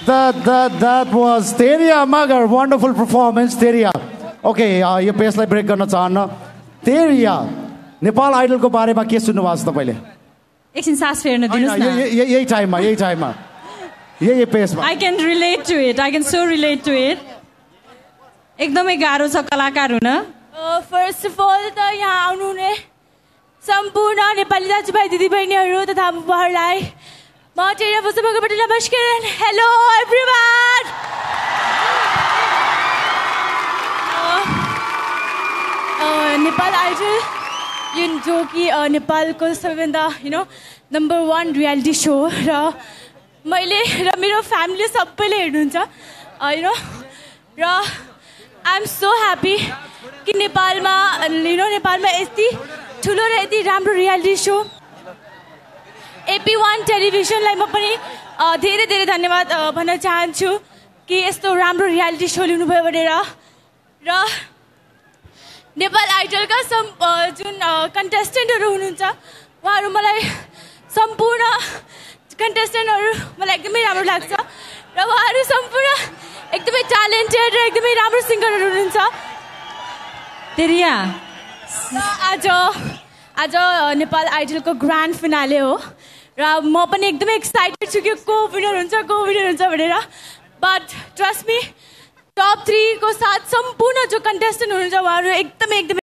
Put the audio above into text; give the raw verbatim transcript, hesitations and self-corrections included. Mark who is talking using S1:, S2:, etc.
S1: That that that was Teria Magar, wonderful performance, Teria. Okay, uh, यो पेसलाई brake गर्न चाहन्न. Teria, Nepal आइडलको बारेमा के सुन्नु भएको छ तपाईले?
S2: एकछिन सास फेर्न दिनुस् न.
S1: यही टाइममा, यही टाइममा. यही पेसमा.
S2: I can relate to it. I can so relate to it. एकदमै गाह्रो छ कलाकार हुन.
S3: फर्स्ट अफ अल त यहाँ आउनु हुने सम्पूर्ण नेपाली दाजुभाइ दिदीबहिनीहरू तथा बुबाहरूलाई म टेरिया भुजबबाट नमस्कार. Hello everyone. नेपाल आइडल यो जो कि नेपालको सबैभन्दा you know number one reality show र मैले र मेरो फ्यामिली सबैले हेर्नुहुन्छ यु नो र आई एम सो ह्याप्पी कि नेपालमा यु नो नेपालमा यति ठुलो र यति राम्रो रियालिटी सो एपी वान टेलिभिजनलाई म पनि धेरै धेरै धन्यवाद भन्न चाहन्छु कि यस्तो राम्रो रियालिटी सो लिनुभयो भनेर. र नेपाल आइडलका सम जुन कन्टेस्टेन्टहरू हुनुहुन्छ उहाँहरू मलाई सम्पूर्ण कन्टेस्टेन्टहरू मलाई एकदमै राम्रो लाग्छ र उहाँहरू सम्पूर्ण एकदमै ट्यालेन्टेड र एकदमै राम्रो सिङ्गरहरू हुनुहुन्छ.
S2: तेरिया
S3: आज आज नेपाल आइडलको ग्रान्ड फिनाले हो र म पनि एकदमै एक्साइटेड छु कि को विनर हुन्छ को विनर हुन्छ भनेर. बट ट्रस्ट मी टप थ्रीको साथ सम्पूर्ण जो कन्टेस्टेन्ट हुनुहुन्छ उहाँहरू एकदमै एकदमै